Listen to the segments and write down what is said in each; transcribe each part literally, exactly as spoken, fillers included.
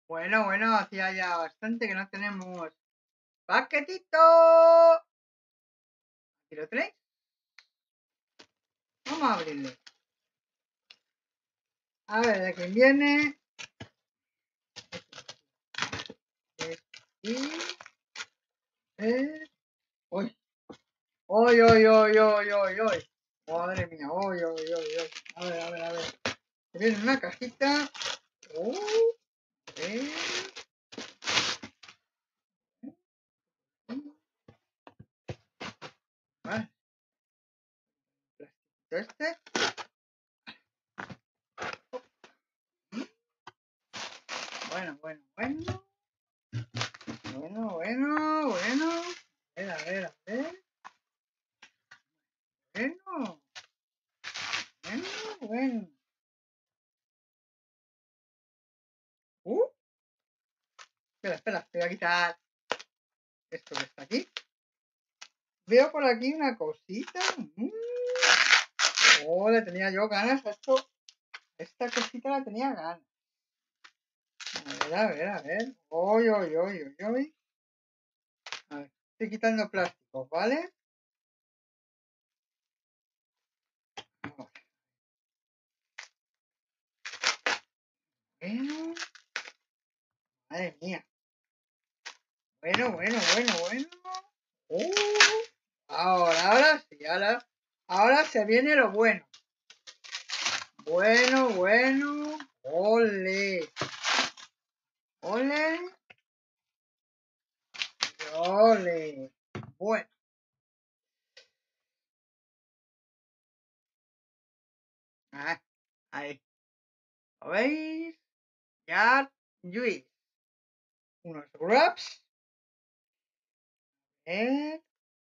Bueno, bueno, hacía ya bastante que no tenemos paquetito. ¿Aquí lo tenéis? Vamos a abrirle. A ver, de quién viene. Y... Eh... Uy. Uy, uy, uy, uy, uy, uy. Madre mía, uy, uy, uy, uy. A ver, a ver, a ver. Viene una cajita. Uh, eh. Vale. Este. Bueno, bueno, bueno. Bueno, bueno, bueno. A ver, a ver, a ver. Bueno. Bueno, bueno. Uh. Espera, espera, te voy a quitar esto que está aquí. Veo por aquí una cosita. Mm. Oh, le tenía yo ganas a esto. Esta cosita la tenía ganas. A ver, a ver, a ver. Oy, oy, oy, oy, oy. A ver, estoy quitando plásticos, ¿vale? Bueno. Madre mía. Bueno, bueno, bueno, bueno. Uh. Ahora, ahora sí, ahora, ahora se viene lo bueno. Bueno, bueno. Ole. Ole. Ole. Bueno. Ah, ahí. ¿Lo veis? Ya, Luis. Unos grabs. Eh.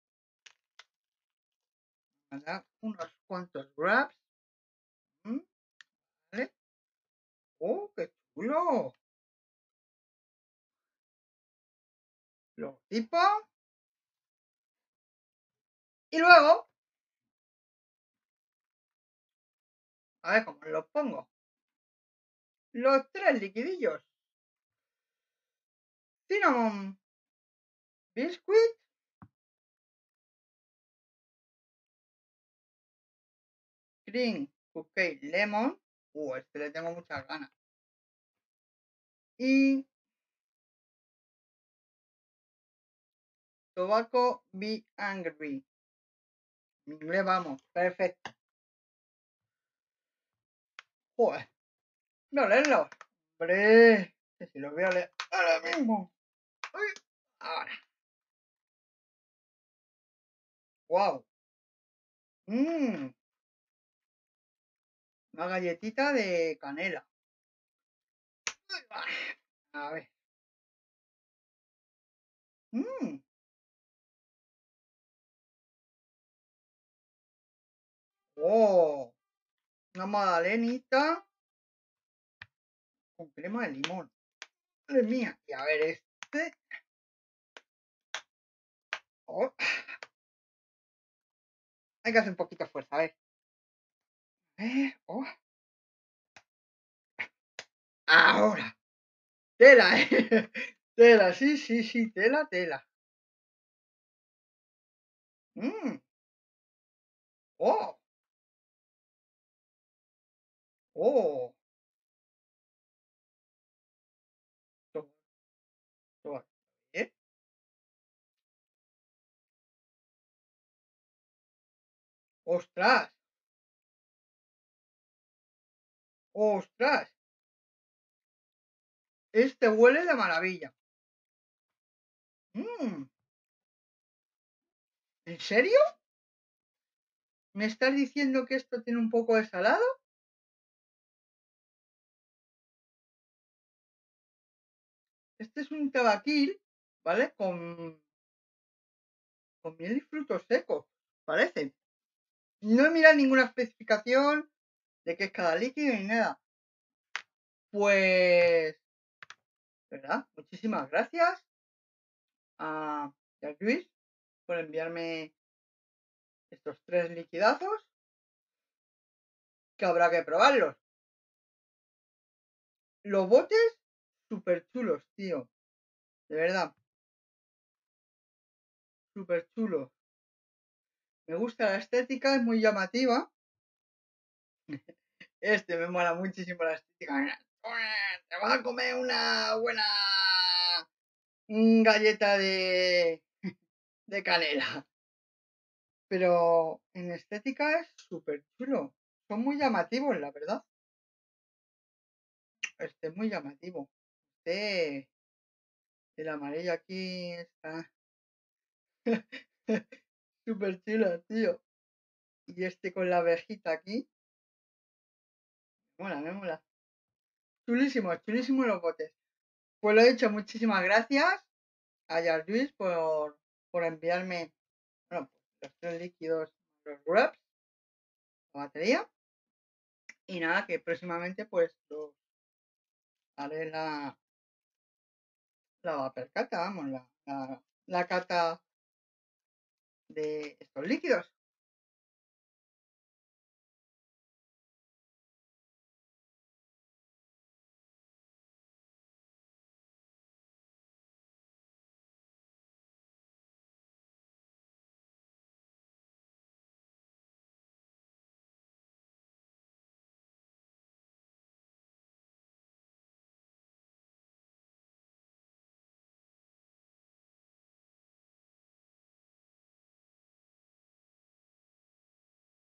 Unos cuantos grabs. ¿Mm? ¿Vale? ¡Oh, qué chulo! Logotipo. Y luego, a ver cómo los pongo. Los tres liquidillos. Cinnamon Biscuit. Cream Cookie Lemon. Uh, este le tengo muchas ganas. Y Tobacco Be Angry. En inglés vamos, perfecto. Joder, voy a leerlo. Hombre, que si los voy a leer ahora mismo. Uy, ahora. Wow. Mmm. Una galletita de canela. A ver. Mmm. Oh. Una magdalenita con crema de limón. Madre mía. Y a ver este. Oh. Hay que hacer un poquito de fuerza, a ver. Eh, oh. Ahora. Tela, eh. Tela, sí, sí, sí. Tela, tela. Mmm. Oh. Oh. Toma, toma. ¿Eh? ¡Ostras! ¡Ostras! Este huele de maravilla. Mmm. ¿En serio? ¿Me estás diciendo que esto tiene un poco de salado? Este es un tabaquil, ¿vale? Con, con miel y frutos secos, parece. No he mirado ninguna especificación de qué es cada líquido ni nada. Pues, ¿verdad? Muchísimas gracias a Luis por enviarme estos tres liquidazos, que habrá que probarlos. Los botes súper chulos, tío. De verdad. Súper chulos. Me gusta la estética, es muy llamativa. Este me mola muchísimo la estética. Te vas a comer una buena galleta de, de canela. Pero en estética es súper chulo. Son muy llamativos, la verdad. Este es muy llamativo. Este, el amarillo aquí está súper chulo, tío. Y este con la abejita aquí. Me mola, me mola. Chulísimo, chulísimo los botes. Pues lo he dicho, muchísimas gracias a Jarvis por, por enviarme, bueno, pues, los tres líquidos, los wraps, la batería. Y nada, que próximamente pues los haré la, la percata, vamos, la, la, la cata de estos líquidos.